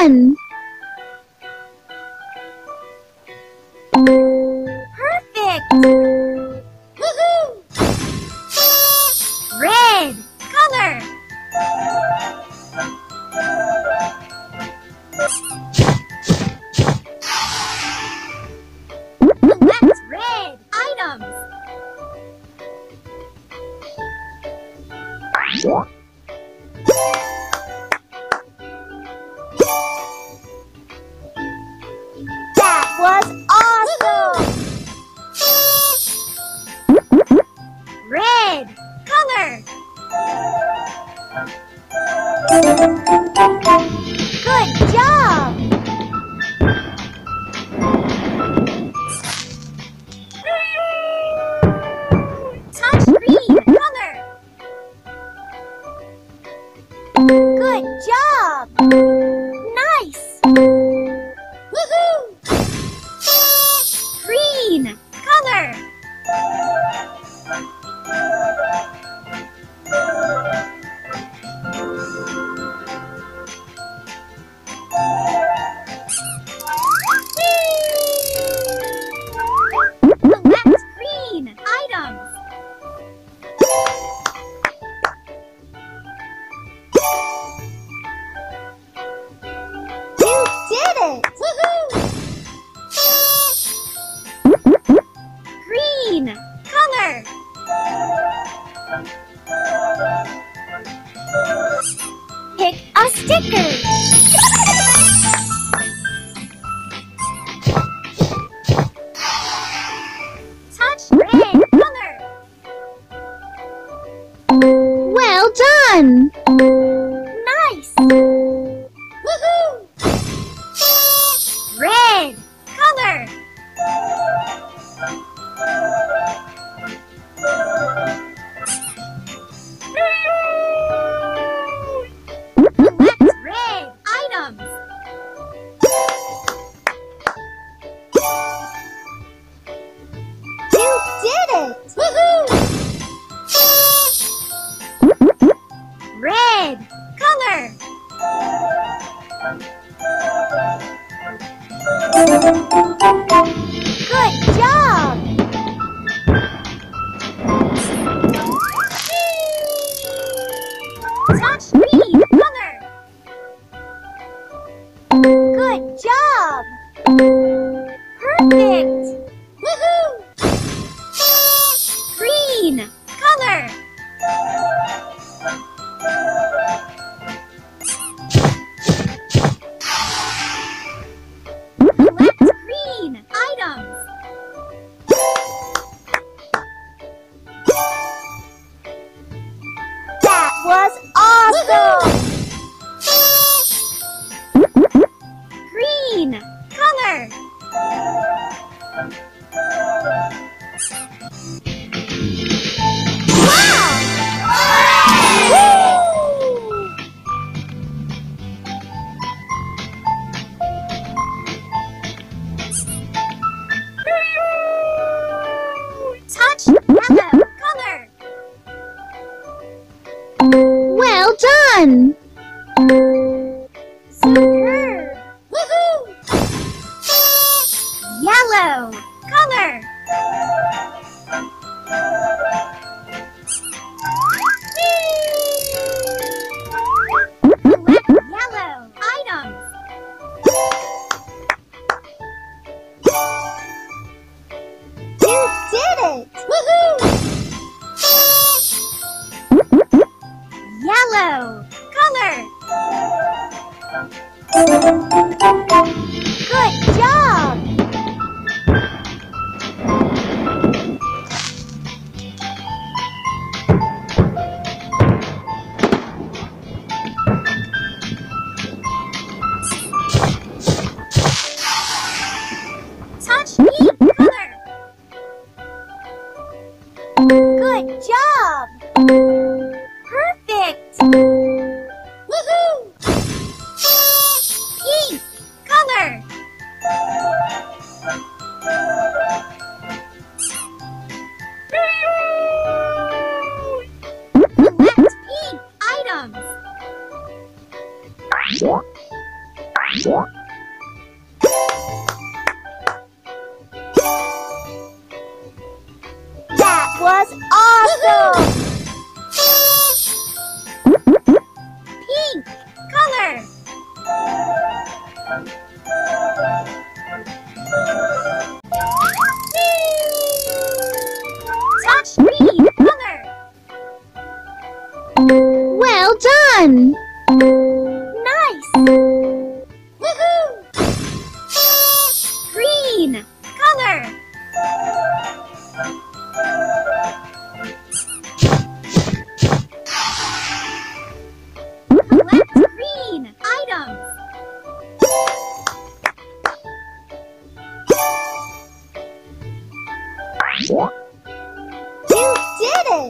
done! Perfect! Woohoo! Red color. Let's red items. That was awesome! Red color. Good job! Touch green color. Good job! Nice. Woohoo! Green color. Let's green items. You did it! Woohoo! Green color. Pick a sticker. Touch red color. Well done! Nice. Woohoo! Red color. Let's red items. You did it! Woohoo! Red color. Good job! Touch green color. Good job! Perfect. Woohoo! Green color. Let's green items. That was awesome! Green color. Touch yellow color. Well done! Superb. Woohoo! Yellow color. Collect yellow items. You did it! Woohoo! Yellow color. Good job! Touch pink color. Good job! Perfect. Woohoo! Pink color. Collect pink items. was awesome! Pink color. Touch green color. Well done! Nice. Woohoo! Green color. Collect green items. You did it!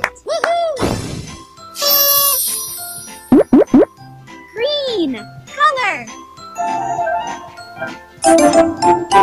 Woohoo! Green color.